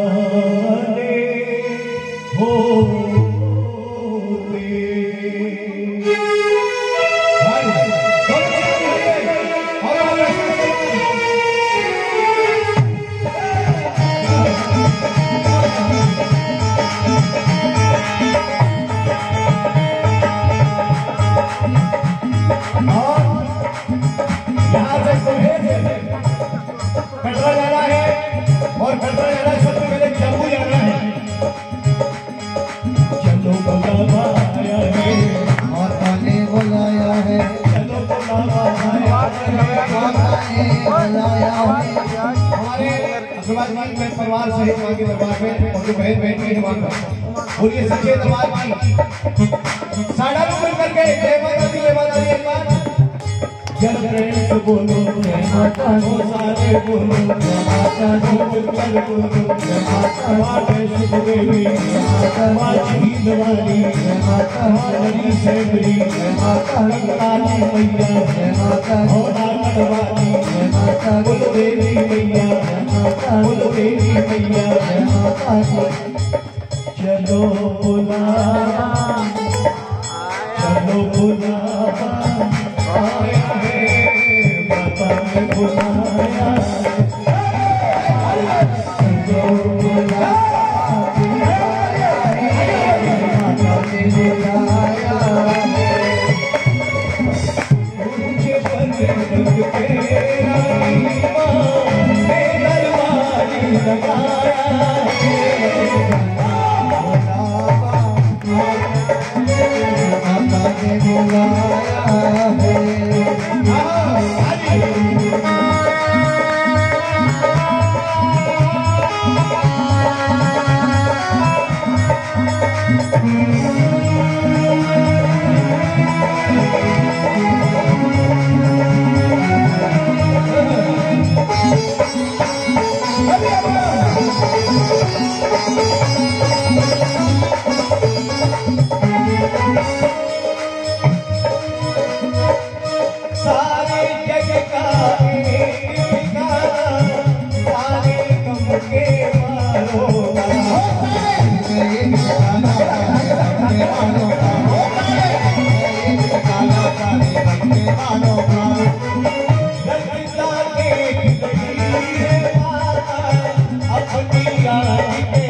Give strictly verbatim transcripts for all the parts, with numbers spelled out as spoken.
दीवाने होते। यहाँ से कटरा जाना है और कटरा जाना है, सबसे पहले जम्मू जाना है। चलो बुलावा आया है, माता ने बुलाया है। चलो बुलावा आया है, माता ने बुलाया है। हमारे आशीर्वाद में परिवार सहित मां के दरबार में और जो बहन बहन के वहां पर बोलिए सच्चे दरबार की साढ़ा मिल करके जय माता दी जय माता दी एक बार जब प्रेम से बोलो जय माता दी, सारे बोलो जय माता दी, कर बोलो जय माता माता शुभ देवी जय माता माँ जीतवाली जय माता हरी सेवरी जय माता काली मैया जय माता और आंगनवाड़ी जय माता कुल देवी मैया जय माता कुल देवी मैया जय माता चलो बुलावा चलो बुलावा आया है, माता ने बुलाया चलो बुलावा माता ने बुलाया मुझे बंद के रानी माँ ने दरबार लगाया बुलाया है। सारे जग का सारे कम के मारो अपनी रानी के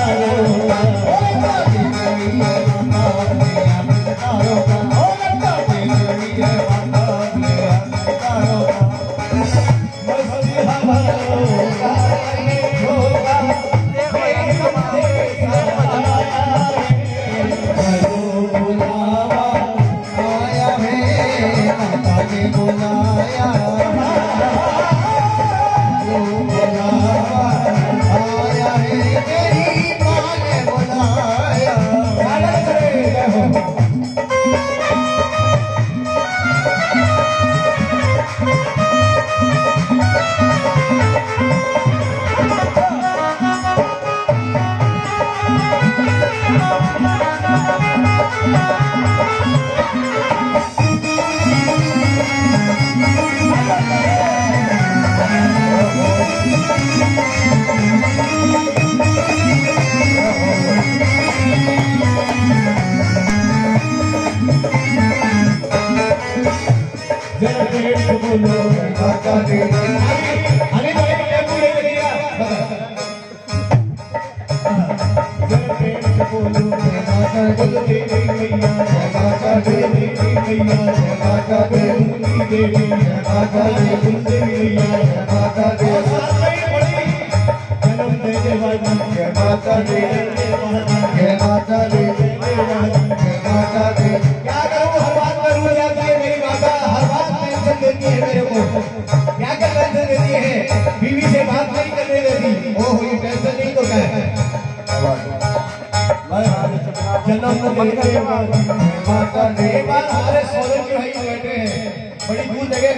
बड़ी दूर जगह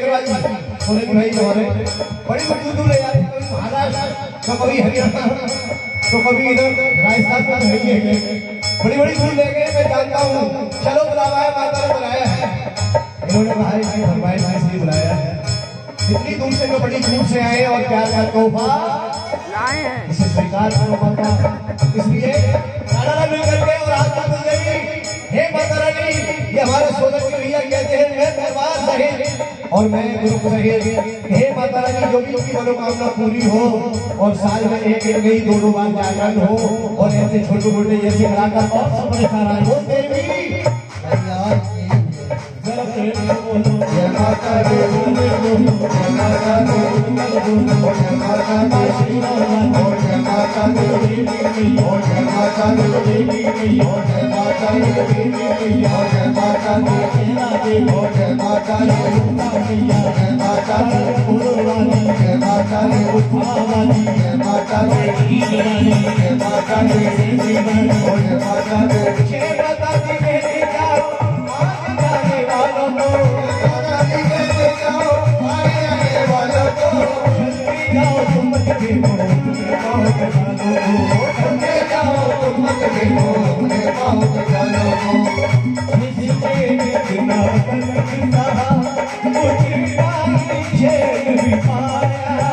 भाई हमारे बड़ी बड़ी दूर है यार, महाराष्ट्र तो कभी हरियाणा तो कभी इधर राजस्थान का है ही है, बड़ी बड़ी दूर लेके मैं जानता हूँ। चलो बुलावा है, माता ने बुलाया है, इन्होंने भाई भाई फरमाइश इसलिए बुलाया है। इतनी दूर से जो बड़ी दूर से आए और प्यार का तोहफा लाए हैं इसे स्वीकार करो माता। इसलिए राणा मिलकर के और आत्मा देवी, हे माता रानी, ये हमारे सोदर के भैया कहते हैं मैं दरबार सहित और मैं गुरु सहित, हे माता रानी जो भी उनकी मनोकामना पूरी हो और साल में एक एक नहीं दोनों बार जागरण हो और ऐसे छोटे मोटे जैसे कलाकार और सब परेशान हो देवी जय माता दी, जय माता दी, जय माता दी, जय माता दी, जय माता दी, जय माता दी, जय माता दी, जय माता दी, जय माता दी, जय माता दी, जय माता दी, जय माता दी, जय माता दी, जय माता दी मेरी जान आज जाने वालों को, माता दी कहते जाओ आए आने वालों को, चलते जाओ तुम मत देखो अपने पाँव पे डालो को, चलते जाओ तुम मत देखो अपने पाँव पे डालो को, जिसके बिना कलकता मुझे नीचे भी पाया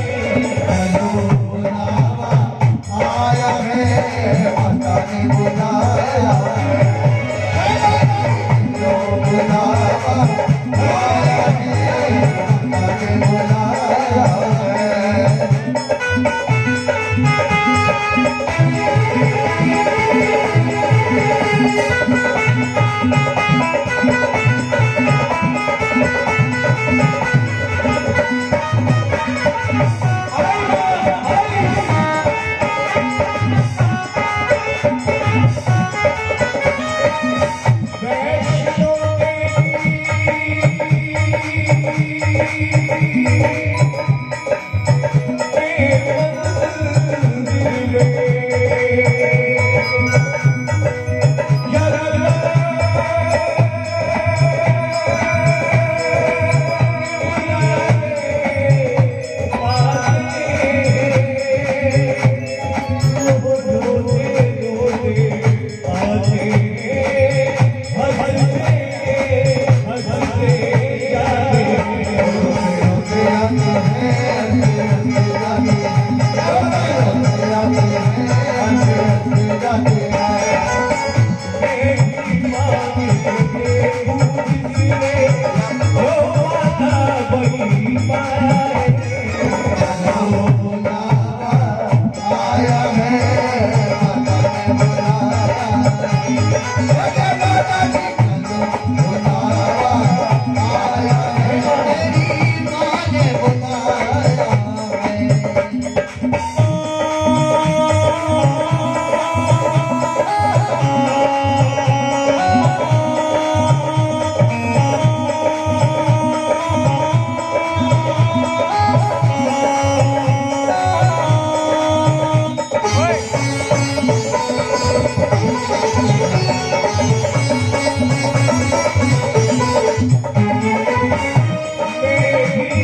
आया है, माता ने बुलाया है, बुलावा आया है, माता ने बुलाया है।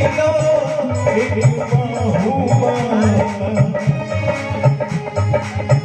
Thank you.